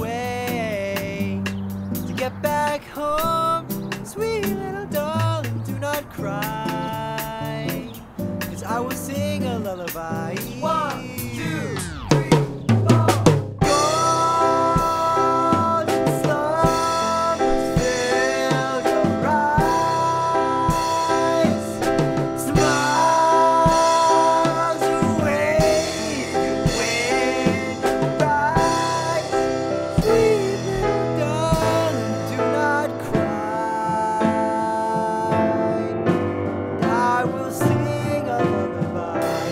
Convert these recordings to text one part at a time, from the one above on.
away to get back home. Sweet little darling, do not cry, 'cause I will sing a lullaby. 1, 2, 3, 4. Golden slumbers fill your eyes, smiles away when you rise. Sweet little darling, do not cry, and I will sing a lullaby.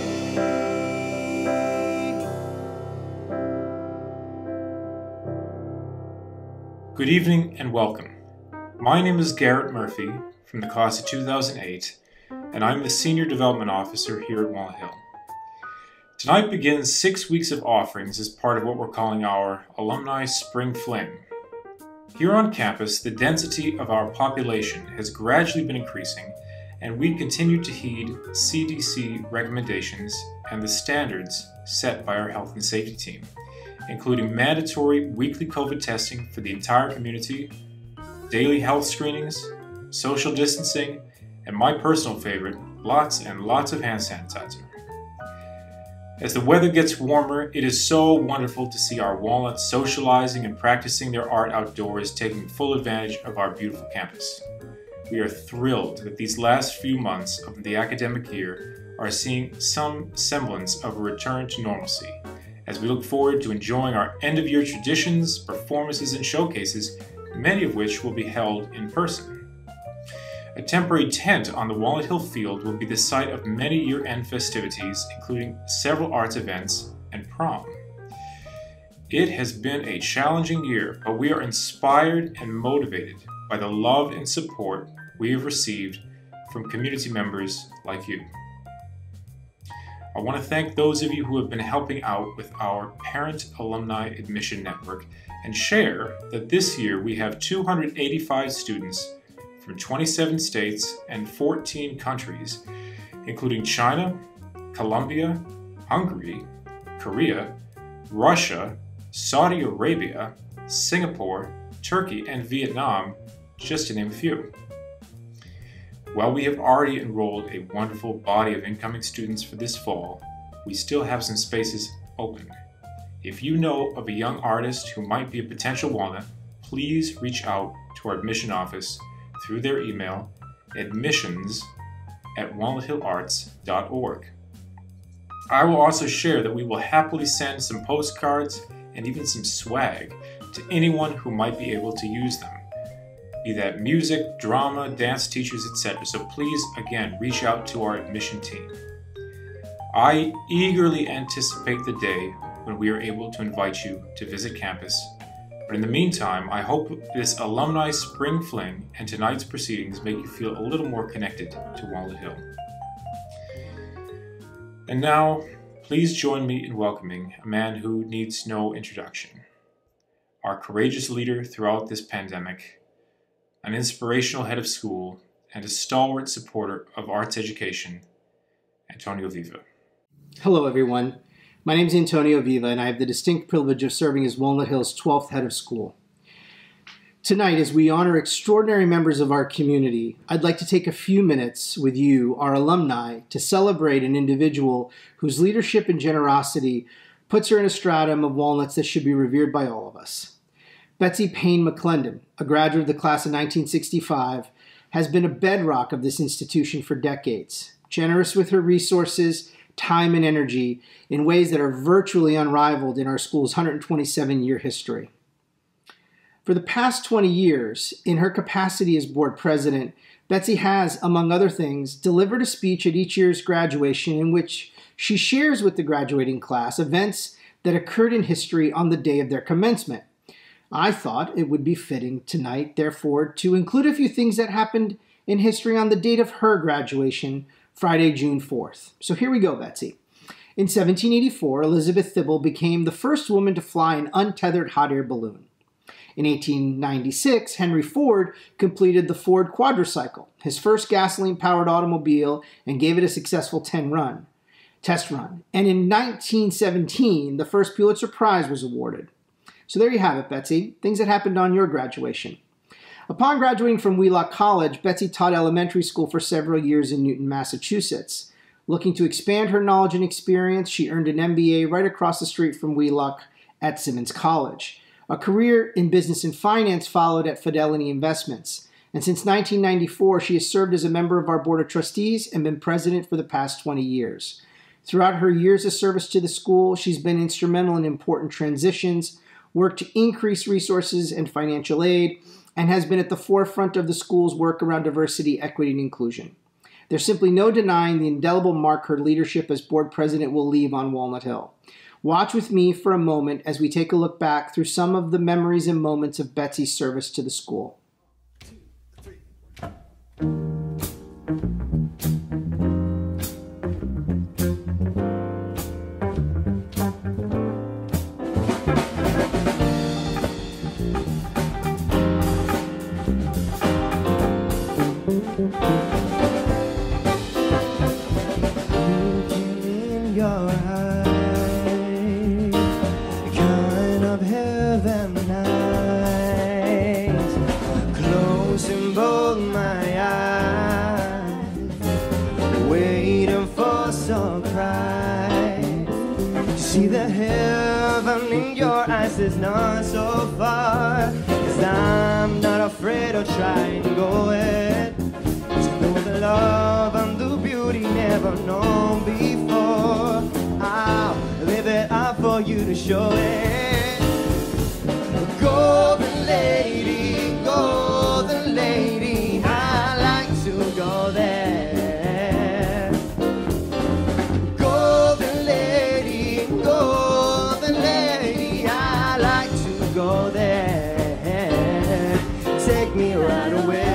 Good evening and welcome. My name is Garrett Murphy from the class of 2008, and I'm the Senior Development Officer here at Walnut Hill. Tonight begins 6 weeks of offerings as part of what we're calling our Alumni Spring Fling. Here on campus, the density of our population has gradually been increasing, and we continue to heed CDC recommendations and the standards set by our health and safety team, including mandatory weekly COVID testing for the entire community, daily health screenings, social distancing, and my personal favorite, lots and lots of hand sanitizer. As the weather gets warmer, it is so wonderful to see our Walnuts socializing and practicing their art outdoors, taking full advantage of our beautiful campus. We are thrilled that these last few months of the academic year are seeing some semblance of a return to normalcy, as we look forward to enjoying our end-of-year traditions, performances, and showcases, many of which will be held in person. A temporary tent on the Walnut Hill field will be the site of many year-end festivities, including several arts events and prom. It has been a challenging year, but we are inspired and motivated by the love and support we have received from community members like you. I want to thank those of you who have been helping out with our Parent Alumni Admission Network and share that this year we have 285 students from 27 states and 14 countries, including China, Colombia, Hungary, Korea, Russia, Saudi Arabia, Singapore, Turkey, and Vietnam, just to name a few. While we have already enrolled a wonderful body of incoming students for this fall, we still have some spaces open. If you know of a young artist who might be a potential Walnut, please reach out to our admission office through their email, admissions@walnuthillarts.org. I will also share that we will happily send some postcards and even some swag to anyone who might be able to use them, be that music, drama, dance teachers, etc. So please, again, reach out to our admission team. I eagerly anticipate the day when we are able to invite you to visit campus. But in the meantime, I hope this Alumni Spring Fling and tonight's proceedings make you feel a little more connected to Walnut Hill. And now, please join me in welcoming a man who needs no introduction. Our courageous leader throughout this pandemic, an inspirational head of school, and a stalwart supporter of arts education, Antonio Viva. Hello, everyone. My name is Antonio Viva, and I have the distinct privilege of serving as Walnut Hill's 12th head of school. Tonight, as we honor extraordinary members of our community, I'd like to take a few minutes with you, our alumni, to celebrate an individual whose leadership and generosity puts her in a stratum of Walnuts that should be revered by all of us. Betsy Payne McClendon, a graduate of the class of 1965, has been a bedrock of this institution for decades, generous with her resources, time, and energy in ways that are virtually unrivaled in our school's 127-year history. For the past 20 years, in her capacity as board president, Betsy has, among other things, delivered a speech at each year's graduation in which she shares with the graduating class events that occurred in history on the day of their commencement. I thought it would be fitting tonight, therefore, to include a few things that happened in history on the date of her graduation, Friday, June 4th. So here we go, Betsy. In 1784, Elizabeth Thibble became the first woman to fly an untethered hot air balloon. In 1896, Henry Ford completed the Ford Quadricycle, his first gasoline-powered automobile, and gave it a successful test run. And in 1917, the first Pulitzer Prize was awarded. So there you have it, Betsy. Things that happened on your graduation. Upon graduating from Wheelock College, Betsy taught elementary school for several years in Newton, Massachusetts. Looking to expand her knowledge and experience, she earned an MBA right across the street from Wheelock at Simmons College. A career in business and finance followed at Fidelity Investments. And since 1994, she has served as a member of our Board of Trustees and been president for the past 20 years. Throughout her years of service to the school, she's been instrumental in important transitions, worked to increase resources and financial aid, and has been at the forefront of the school's work around diversity, equity, and inclusion. There's simply no denying the indelible mark her leadership as board president will leave on Walnut Hill. Watch with me for a moment as we take a look back through some of the memories and moments of Betsy's service to the school. See the heaven in your eyes is not so far, 'cause I'm not afraid of trying to go it. To know the love and the beauty never known before. I'll live it up for you to show it. Golden lady, I like to go there. Go there, take me right away.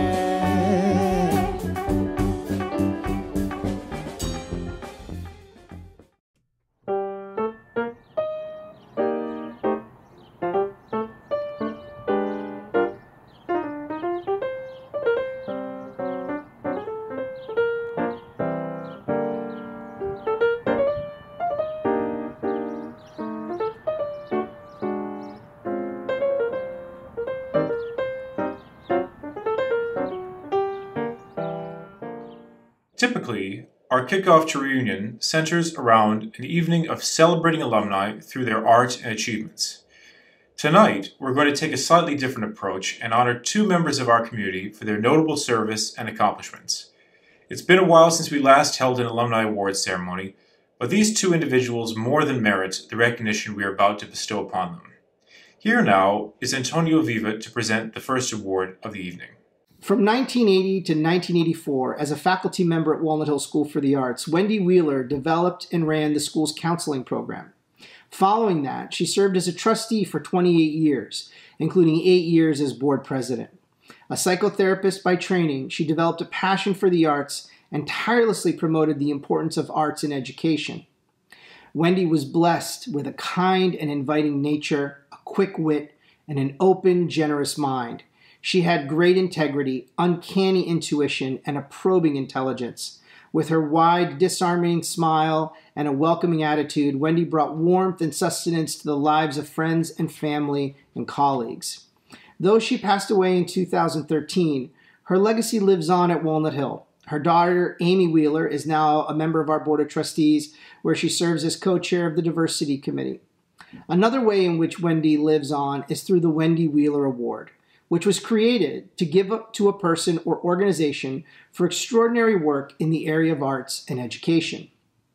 Typically, our Kickoff to Reunion centers around an evening of celebrating alumni through their art and achievements. Tonight, we're going to take a slightly different approach and honor two members of our community for their notable service and accomplishments. It's been a while since we last held an Alumni Awards Ceremony, but these two individuals more than merit the recognition we are about to bestow upon them. Here now is Antonio Viva to present the first award of the evening. From 1980 to 1984, as a faculty member at Walnut Hill School for the Arts, Wendy Wheeler developed and ran the school's counseling program. Following that, she served as a trustee for 28 years, including 8 years as board president. A psychotherapist by training, she developed a passion for the arts and tirelessly promoted the importance of arts in education. Wendy was blessed with a kind and inviting nature, a quick wit, and an open, generous mind. She had great integrity, uncanny intuition, and a probing intelligence. With her wide, disarming smile and a welcoming attitude, Wendy brought warmth and sustenance to the lives of friends and family and colleagues. Though she passed away in 2013, her legacy lives on at Walnut Hill. Her daughter, Amy Wheeler, is now a member of our Board of Trustees, where she serves as co-chair of the Diversity Committee. Another way in which Wendy lives on is through the Wendy Wheeler Award, which was created to give up to a person or organization for extraordinary work in the area of arts and education.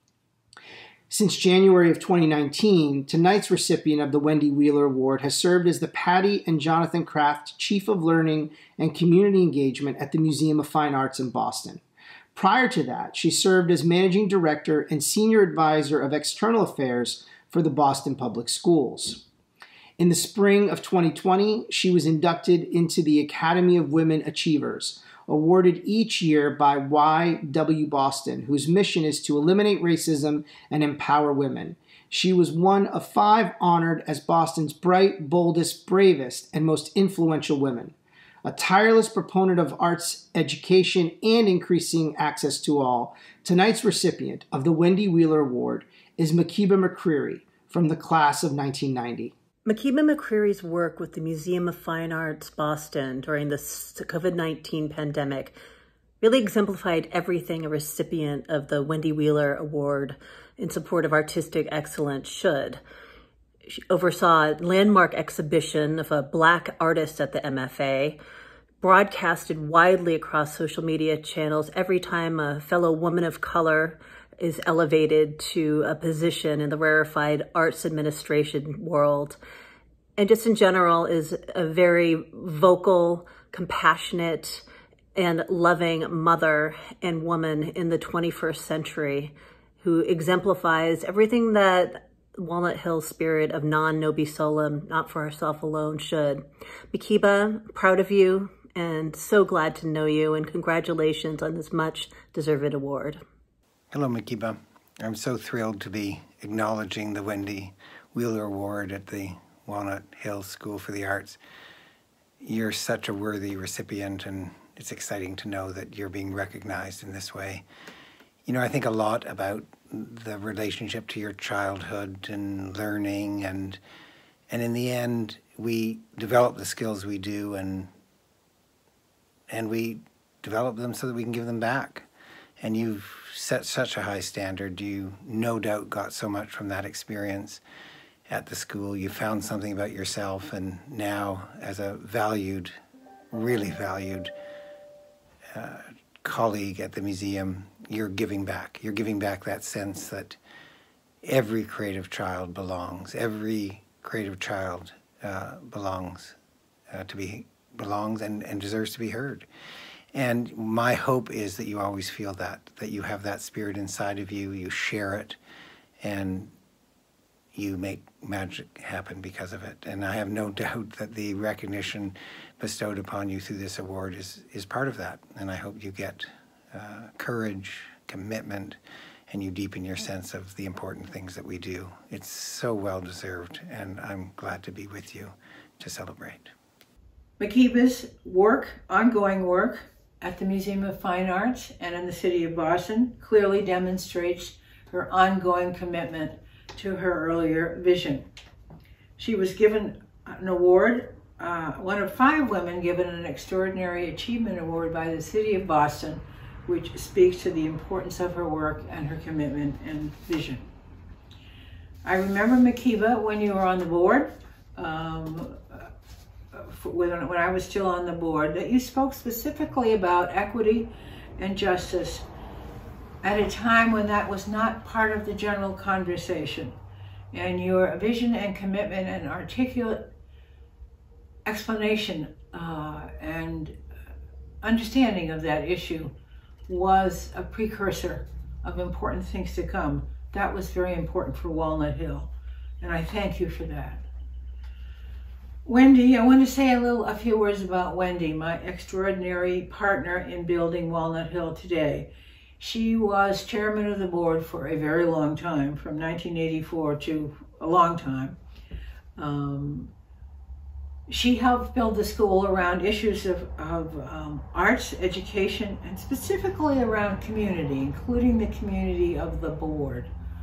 Since January of 2019, tonight's recipient of the Wendy Wheeler Award has served as the Patty and Jonathan Kraft Chief of Learning and Community Engagement at the Museum of Fine Arts in Boston. Prior to that, she served as Managing Director and Senior Advisor of External Affairs for the Boston Public Schools. In the spring of 2020, she was inducted into the Academy of Women Achievers, awarded each year by YW Boston, whose mission is to eliminate racism and empower women. She was one of 5 honored as Boston's bright, boldest, bravest, and most influential women. A tireless proponent of arts education and increasing access to all, tonight's recipient of the Wendy Wheeler Award is Makeeba McCreary from the class of 1990. Makeeba McCreary's work with the Museum of Fine Arts Boston during the COVID-19 pandemic really exemplified everything a recipient of the Wendy Wheeler Award in support of artistic excellence should. She oversaw a landmark exhibition of a Black artist at the MFA, broadcasted widely across social media channels every time a fellow woman of color is elevated to a position in the rarefied arts administration world, and just in general is a very vocal, compassionate, and loving mother and woman in the 21st century who exemplifies everything that Walnut Hill's spirit of non nobis solum, not for herself alone, should. Makeeba, proud of you and so glad to know you, and congratulations on this much deserved award. Hello, Makeeba. I'm so thrilled to be acknowledging the Wendy Wheeler Award at the Walnut Hill School for the Arts. You're such a worthy recipient, and it's exciting to know that you're being recognized in this way. You know, I think a lot about the relationship to your childhood and learning, and in the end, we develop the skills we do, and we develop them so that we can give them back. And you've set such a high standard. You no doubt got so much from that experience at the school. You found something about yourself, and now as a valued, really valued colleague at the museum, you're giving back. You're giving back that sense that every creative child belongs. Every creative child belongs and deserves to be heard. And my hope is that you always feel that you have that spirit inside of you, you share it, and you make magic happen because of it. And I have no doubt that the recognition bestowed upon you through this award is part of that. And I hope you get courage, commitment, and you deepen your sense of the important things that we do. It's so well-deserved, and I'm glad to be with you to celebrate. Makeeba's ongoing work at the Museum of Fine Arts and in the city of Boston clearly demonstrates her ongoing commitment to her earlier vision. She was given an award, one of 5 women given an Extraordinary Achievement Award by the city of Boston, which speaks to the importance of her work and her commitment and vision. I remember, Makeeba, when you were on the board, when I was still on the board, that you spoke specifically about equity and justice at a time when that was not part of the general conversation. And your vision and commitment and articulate explanation and understanding of that issue was a precursor of important things to come. That was very important for Walnut Hill, and I thank you for that. Wendy, I want to say a few words about Wendy, my extraordinary partner in building Walnut Hill today. She was chairman of the board for a very long time, from 1984 to a long time. She helped build the school around issues of arts, education, and specifically around community, including the community of the board.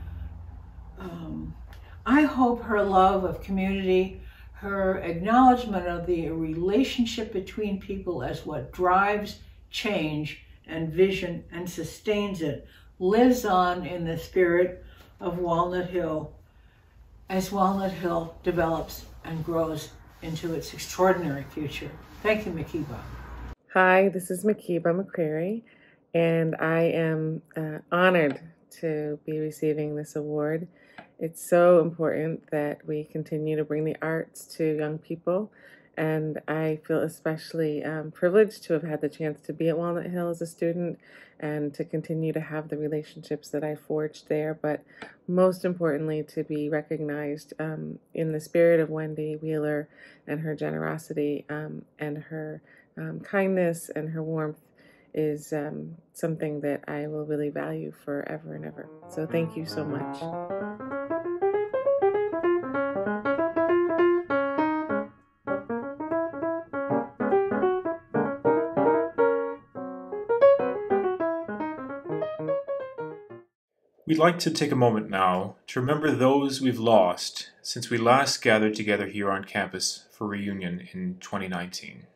I hope her love of community, her acknowledgement of the relationship between people as what drives change and vision and sustains it, lives on in the spirit of Walnut Hill as Walnut Hill develops and grows into its extraordinary future. Thank you, Makeeba. Hi, this is Makeeba McCreary, and I am honored to be receiving this award. It's so important that we continue to bring the arts to young people, and I feel especially privileged to have had the chance to be at Walnut Hill as a student and to continue to have the relationships that I forged there, but most importantly to be recognized in the spirit of Wendy Wheeler and her generosity and her kindness and her warmth is something that I will really value forever and ever. So thank you so much. We'd like to take a moment now to remember those we've lost since we last gathered together here on campus for reunion in 2019.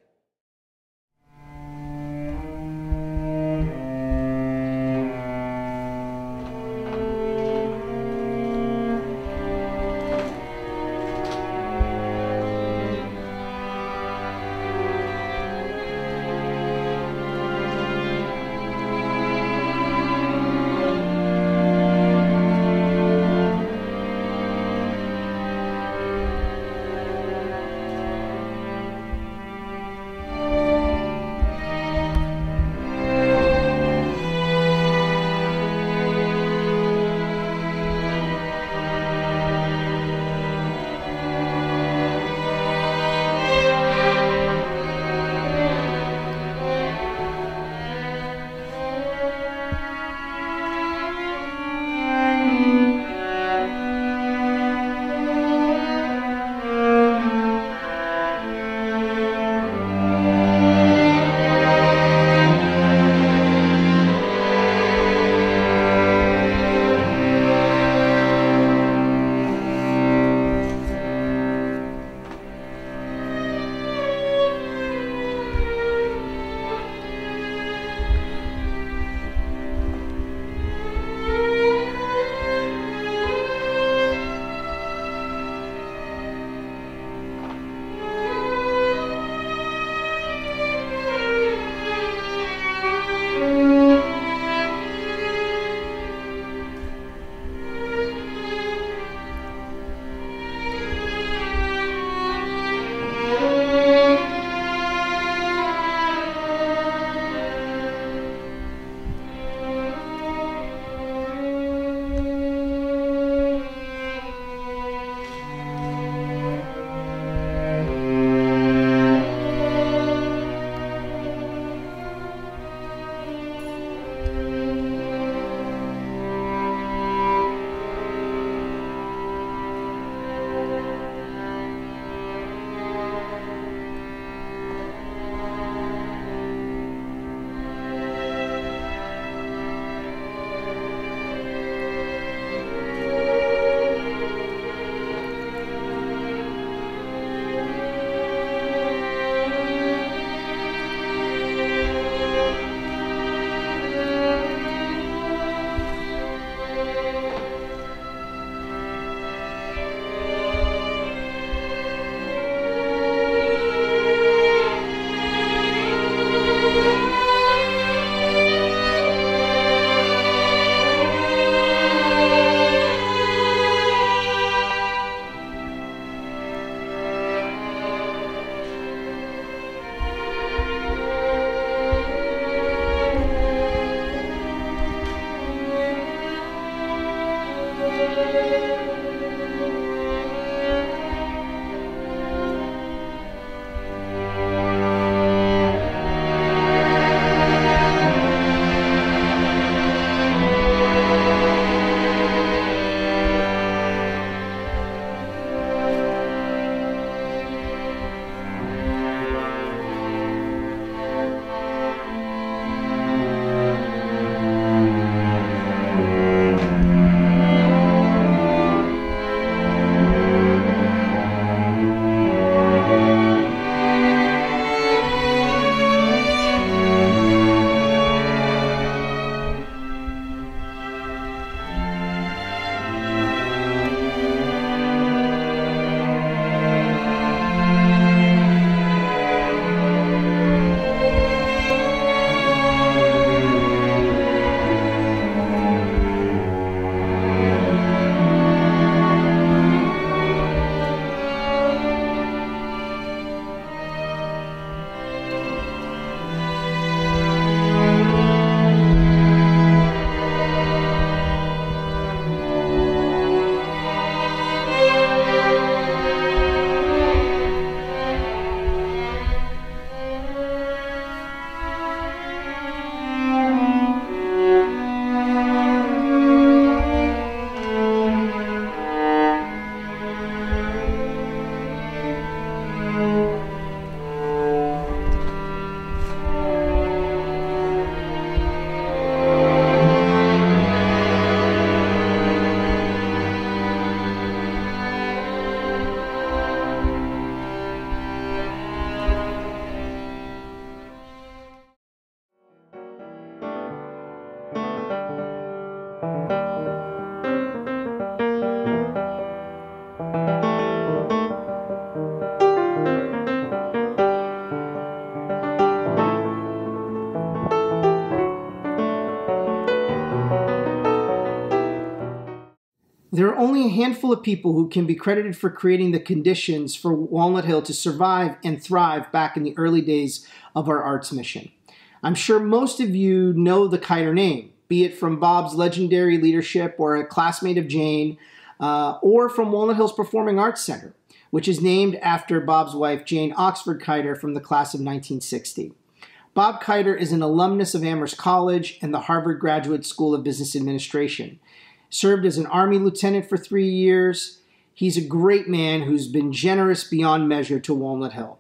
There are only a handful of people who can be credited for creating the conditions for Walnut Hill to survive and thrive back in the early days of our arts mission. I'm sure most of you know the Keiter name, be it from Bob's legendary leadership or a classmate of Jane, or from Walnut Hills Performing Arts Center, which is named after Bob's wife, Jane Oxford Keiter, from the class of 1960. Bob Keiter is an alumnus of Amherst College and the Harvard Graduate School of Business Administration. Served as an Army lieutenant for 3 years. He's a great man who's been generous beyond measure to Walnut Hill.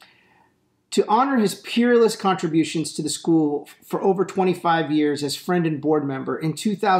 To honor his peerless contributions to the school for over 25 years as friend and board member, in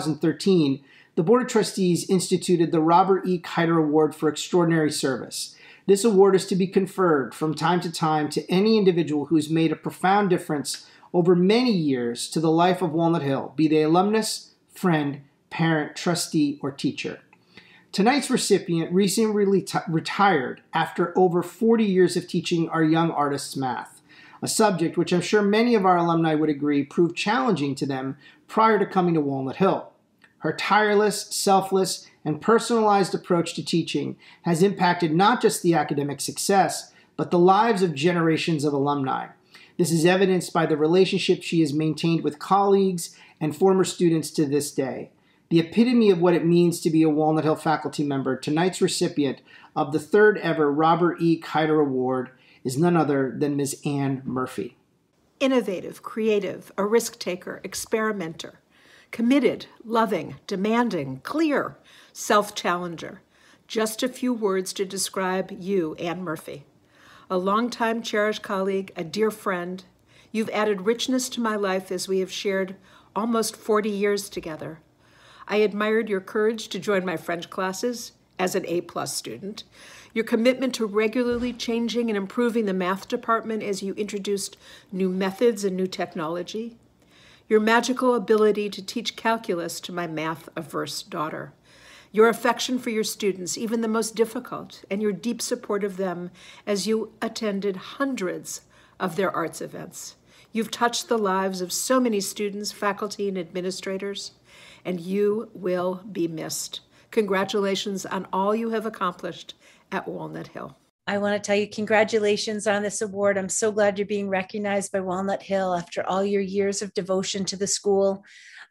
2013, the Board of Trustees instituted the Robert E. Keiter Award for Extraordinary Service. This award is to be conferred from time to time to any individual who's made a profound difference over many years to the life of Walnut Hill, be they alumnus, friend, parent, trustee, or teacher. Tonight's recipient recently retired after over 40 years of teaching our young artists math, a subject which I'm sure many of our alumni would agree proved challenging to them prior to coming to Walnut Hill. Her tireless, selfless, and personalized approach to teaching has impacted not just the academic success, but the lives of generations of alumni. This is evidenced by the relationship she has maintained with colleagues and former students to this day. The epitome of what it means to be a Walnut Hill faculty member, tonight's recipient of the third ever Robert E. Keiter Award is none other than Ms. Ann Murphy. Innovative, creative, a risk taker, experimenter, committed, loving, demanding, clear, self-challenger. Just a few words to describe you, Ann Murphy. A longtime cherished colleague, a dear friend. You've added richness to my life as we have shared almost 40 years together. I admired your courage to join my French classes as an A+ student, your commitment to regularly changing and improving the math department as you introduced new methods and new technology, your magical ability to teach calculus to my math-averse daughter, your affection for your students, even the most difficult, and your deep support of them as you attended hundreds of their arts events. You've touched the lives of so many students, faculty, and administrators, and you will be missed. Congratulations on all you have accomplished at Walnut Hill. I want to tell you congratulations on this award. I'm so glad you're being recognized by Walnut Hill after all your years of devotion to the school.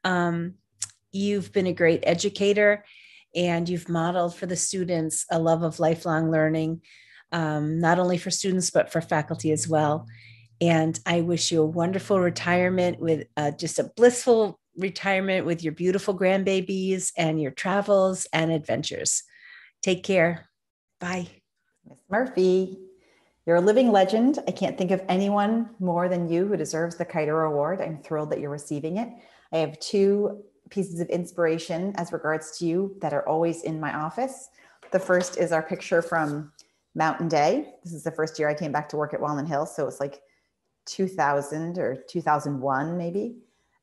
You've been a great educator, and you've modeled for the students a love of lifelong learning, not only for students, but for faculty as well. And I wish you a wonderful retirement with just a blissful retirement with your beautiful grandbabies and your travels and adventures. Take care. Bye. Miss Murphy, you're a living legend. I can't think of anyone more than you who deserves the Keiter Award. I'm thrilled that you're receiving it. I have 2 pieces of inspiration as regards to you that are always in my office. The first is our picture from Mountain Day. This is the first year I came back to work at Walnut Hill, so it's like 2000 or 2001 maybe.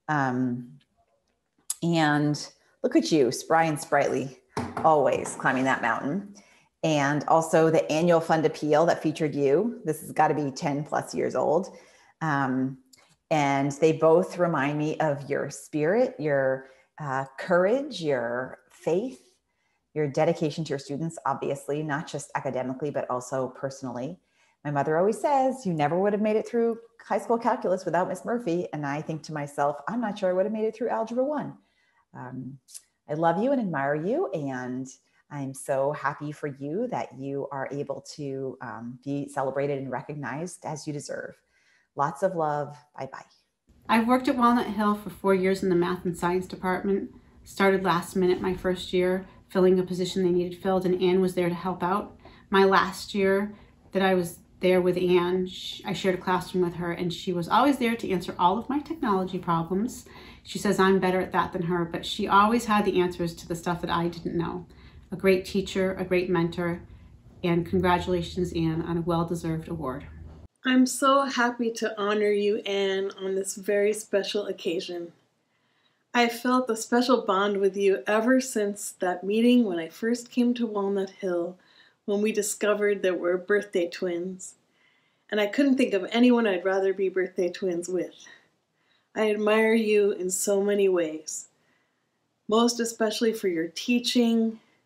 And look at you, spry and sprightly, always climbing that mountain. And also the annual fund appeal that featured you. This has got to be 10+ years old. And they both remind me of your spirit, your courage, your faith, your dedication to your students, obviously, not just academically, but also personally. My mother always says, you never would have made it through high school calculus without Miss Murphy. And I think to myself, I'm not sure I would have made it through Algebra 1. I love you and admire you. And I'm so happy for you that you are able to be celebrated and recognized as you deserve. Lots of love. Bye-bye. I've worked at Walnut Hill for 4 years in the math and science department. Started last minute my first year, filling a position they needed filled, and Ann was there to help out. My last year that I was there with Ann, I shared a classroom with her, and she was always there to answer all of my technology problems. She says I'm better at that than her, but she always had the answers to the stuff that I didn't know. A great teacher, a great mentor, and congratulations, Ann, on a well-deserved award. I'm so happy to honor you, Ann, on this very special occasion. I felt a special bond with you ever since that meeting when I first came to Walnut Hill, when we discovered that we're birthday twins. And I couldn't think of anyone I'd rather be birthday twins with. I admire you in so many ways, most especially for your teaching,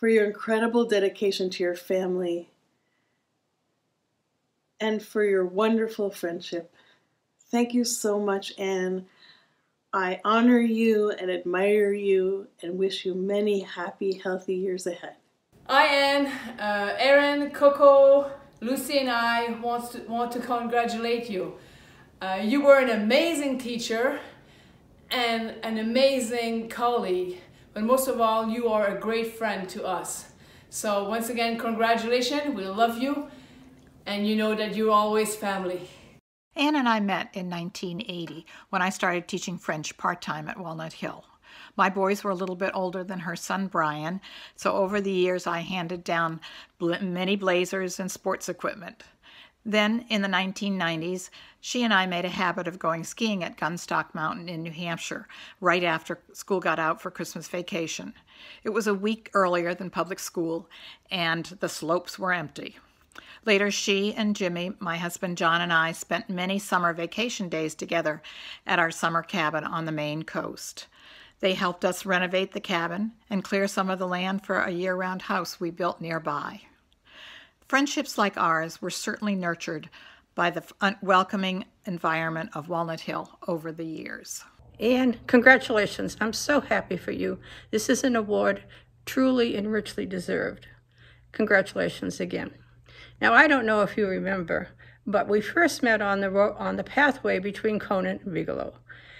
for your incredible dedication to your family, and for your wonderful friendship. Thank you so much, Anne. I honor you and admire you and wish you many happy, healthy years ahead. I, Anne, Erin, Coco, Lucy and I want to congratulate you. You were an amazing teacher and an amazing colleague, but most of all, you are a great friend to us. So once again, congratulations, we love you, and you know that you're always family. Anne and I met in 1980 when I started teaching French part-time at Walnut Hill. My boys were a little bit older than her son Brian, so over the years I handed down many blazers and sports equipment. Then, in the 1990s, she and I made a habit of going skiing at Gunstock Mountain in New Hampshire, right after school got out for Christmas vacation. It was a week earlier than public school, and the slopes were empty. Later, she and Jimmy, my husband John, and I spent many summer vacation days together at our summer cabin on the Maine coast. They helped us renovate the cabin and clear some of the land for a year-round house we built nearby. Friendships like ours were certainly nurtured by the welcoming environment of Walnut Hill over the years. And congratulations. I'm so happy for you. This is an award truly and richly deserved. Congratulations again. Now, I don't know if you remember, but we first met on the pathway between Conant and Bigelow.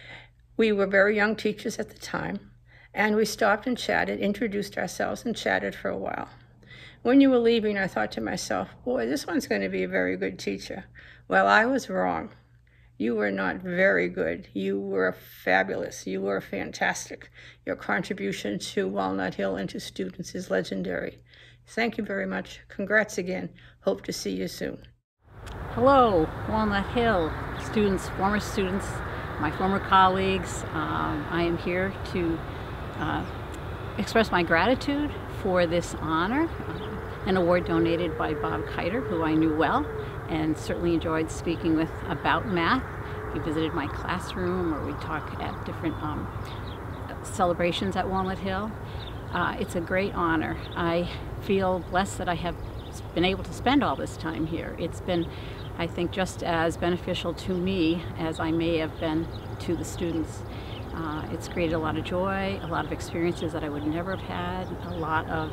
We were very young teachers at the time, and we stopped and chatted, introduced ourselves, and chatted for a while. When you were leaving, I thought to myself, boy, this one's going to be a very good teacher. Well, I was wrong. You were not very good. You were fabulous. You were fantastic. Your contribution to Walnut Hill and to students is legendary. Thank you very much. Congrats again. Hope to see you soon. Hello, Walnut Hill students, former students, my former colleagues. I am here to express my gratitude for this honor, an award donated by Bob Keiter, who I knew well and certainly enjoyed speaking with about math. He visited my classroom, or we talk at different celebrations at Walnut Hill. It's a great honor. I feel blessed that I have been able to spend all this time here. It's been, I think, just as beneficial to me as I may have been to the students. It's created a lot of joy, a lot of experiences that I would never have had, a lot of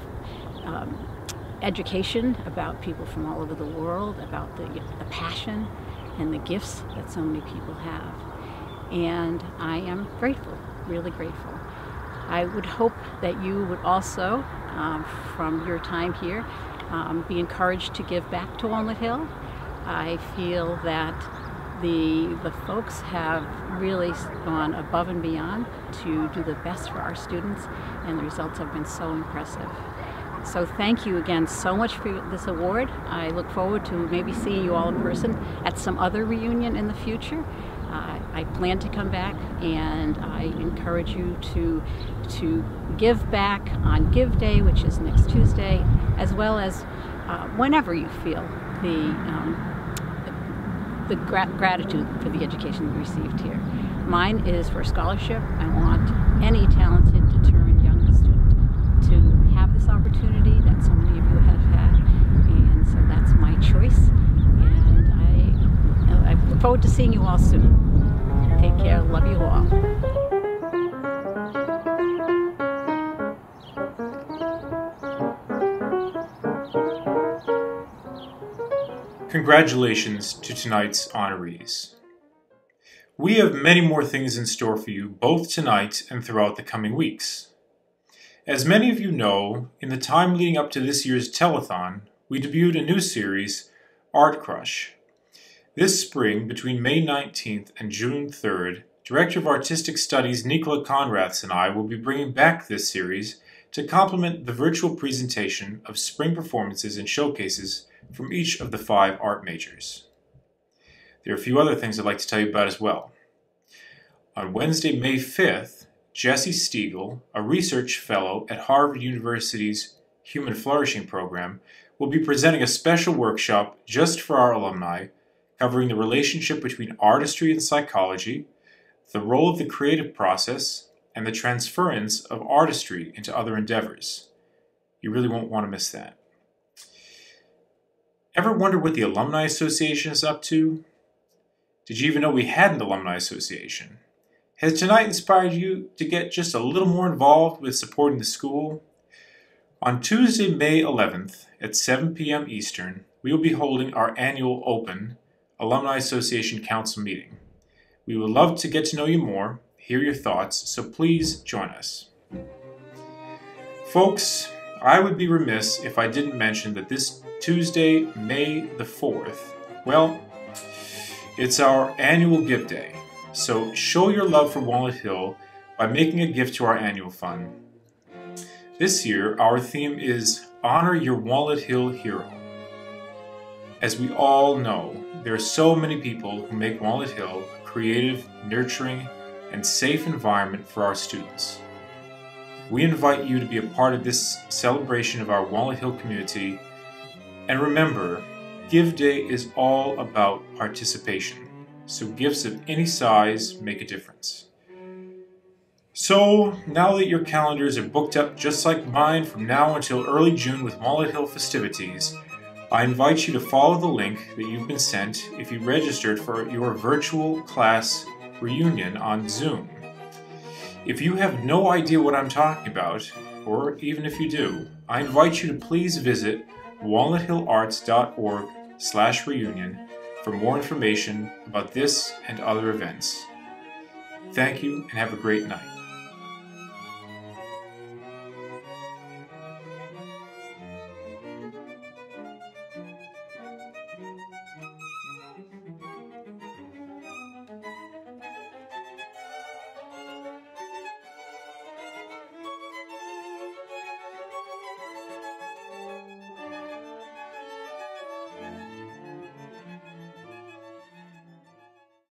education about people from all over the world, about the passion and the gifts that so many people have. And I am grateful, really grateful. I would hope that you would also, from your time here, be encouraged to give back to Walnut Hill. I feel that the folks have really gone above and beyond to do the best for our students, and the results have been so impressive. So thank you again so much for this award. I look forward to maybe seeing you all in person at some other reunion in the future. I plan to come back, and I encourage you to give back on Give Day, which is next Tuesday, as well as whenever you feel the gratitude for the education you received here. Mine is for scholarship. I want any talented, determined young student to have this opportunity that so many of you have had, and so that's my choice. And I look forward to seeing you all soon. Take care. Love you all. Congratulations to tonight's honorees. We have many more things in store for you both tonight and throughout the coming weeks. As many of you know, in the time leading up to this year's telethon, we debuted a new series, Art Crush. This spring, between May 19th and June 3rd, Director of Artistic Studies Nicola Conraths and I will be bringing back this series to complement the virtual presentation of spring performances and showcases from each of the 5 art majors. There are a few other things I'd like to tell you about as well. On Wednesday, May 5th, Jesse Stiegel, a research fellow at Harvard University's Human Flourishing Program, will be presenting a special workshop just for our alumni, covering the relationship between artistry and psychology, the role of the creative process, and the transference of artistry into other endeavors. You really won't want to miss that. Ever wonder what the Alumni Association is up to? Did you even know we had an Alumni Association? Has tonight inspired you to get just a little more involved with supporting the school? On Tuesday, May 11th at 7 p.m. Eastern, we will be holding our annual open Alumni Association Council meeting. We would love to get to know you more, hear your thoughts, so please join us. Folks, I would be remiss if I didn't mention that this Tuesday, May the 4th, well, it's our annual gift day. So show your love for Walnut Hill by making a gift to our annual fund. This year, our theme is Honor Your Walnut Hill Hero. As we all know, there are so many people who make Walnut Hill a creative, nurturing, and safe environment for our students. We invite you to be a part of this celebration of our Walnut Hill community. And remember, Give Day is all about participation, so gifts of any size make a difference. So, now that your calendars are booked up just like mine from now until early June with Walnut Hill festivities, I invite you to follow the link that you've been sent if you registered for your virtual class reunion on Zoom. If you have no idea what I'm talking about, or even if you do, I invite you to please visit walnuthillarts.org/reunion for more information about this and other events. Thank you and have a great night.